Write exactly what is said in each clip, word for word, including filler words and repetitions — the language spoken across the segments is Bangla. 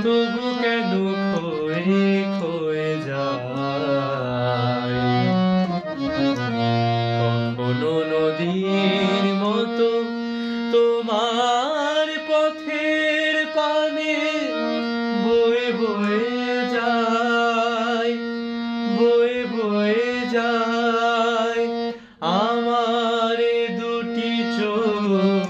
তবু কেন খয়ে খয়ে যায়। কখনো নদীর মতো তোমার পথের পানে বয়ে বয়ে যায়, বয়ে বয়ে যায়। আমার দুটি চোখ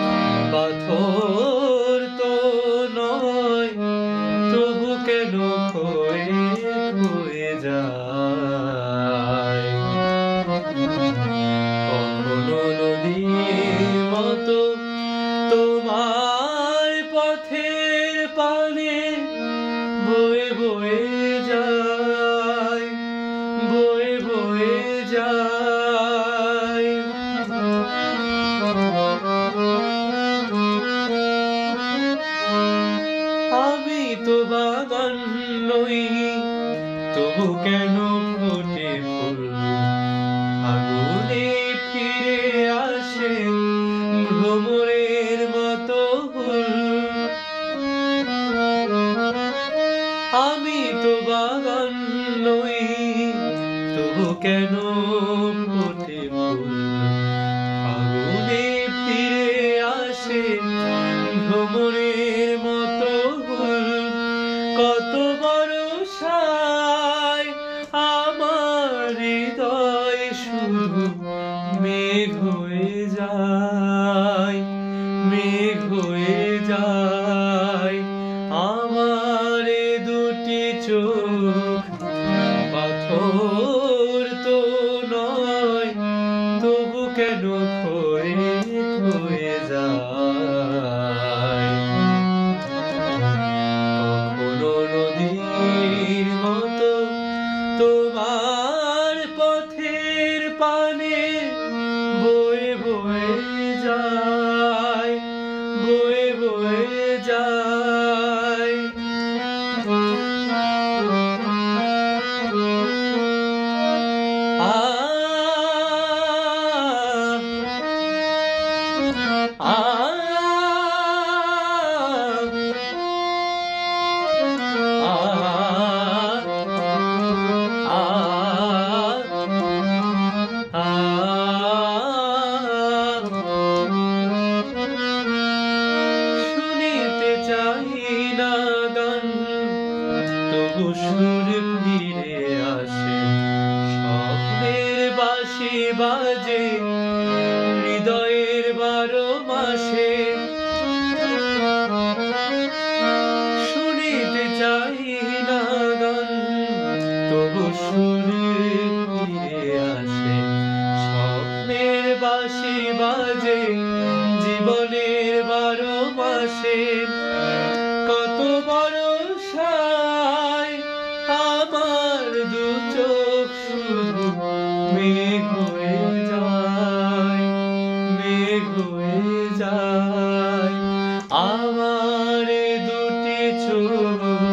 পাথর তো নয়, তবু কেন খয়ে খয়ে যায়। কখনো নদীর মতো তোমার পথের পানে বয়ে বয়ে যায়, বয়ে বয়ে যায়। আমি তো বাগান নই, তবু কেন ফোটে ফুল, আগুনে ফিরে আসে ভ্রমরের মতো হুল। আমি তো বাগান নই, তবু কেন ফোটে ফুল, আগুনে ফিরে আসে ভ্রমরের মতো হুল। কত বর্ষায় আমার হৃদয় শুধু মেঘ হয়ে যায়, মেঘ হয়ে যায়। আমার দুটি চোখ পাথর তো নয়, তবু কেন খয়ে খয়ে যায়। কখনো নদীর মতো তোমার পথের পানে বয়ে বয়ে যায়, বয়ে বয়ে যায়। আ আ শুনিতে চাই না গান, তবু সুর ফিরে আসে। স্বপ্নের বাঁশি বাজে হৃদয়ের বারো মাসে। শুনিতে চাই না গান, তবু সুর ফিরে আসে। স্বপ্নের বাঁশি বাজে জীবনের বারো মাসে। কত বর্ষায় আমার দু চোখ শুধু মেঘ হয়ে যায়, মেঘ হয়ে যায়। আমার দুটি চোখ